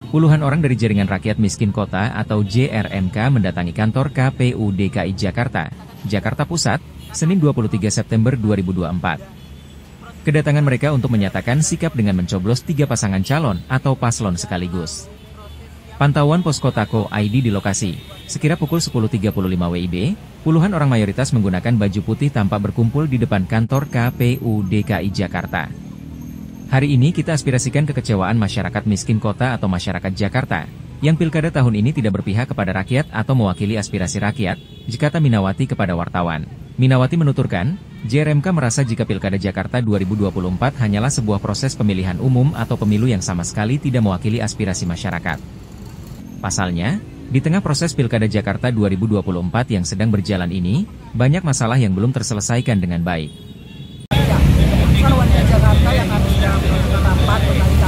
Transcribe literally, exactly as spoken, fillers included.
Puluhan orang dari Jaringan Rakyat Miskin Kota atau J R M K mendatangi kantor K P U D K I Jakarta, Jakarta Pusat, Senin dua puluh tiga September dua ribu dua puluh empat. Kedatangan mereka untuk menyatakan sikap dengan mencoblos tiga pasangan calon atau paslon sekaligus. Pantauan Posko Tako I D di lokasi, sekira pukul sepuluh tiga puluh lima W I B, puluhan orang mayoritas menggunakan baju putih tampak berkumpul di depan kantor K P U D K I Jakarta. Hari ini kita aspirasikan kekecewaan masyarakat miskin kota atau masyarakat Jakarta, yang pilkada tahun ini tidak berpihak kepada rakyat atau mewakili aspirasi rakyat, kata Minawati kepada wartawan. Minawati menuturkan, J R M K merasa jika pilkada Jakarta dua ribu dua puluh empat hanyalah sebuah proses pemilihan umum atau pemilu yang sama sekali tidak mewakili aspirasi masyarakat. Pasalnya, di tengah proses pilkada Jakarta dua ribu dua puluh empat yang sedang berjalan ini, banyak masalah yang belum terselesaikan dengan baik. Warga Jakarta yang harusnya melakukan rapat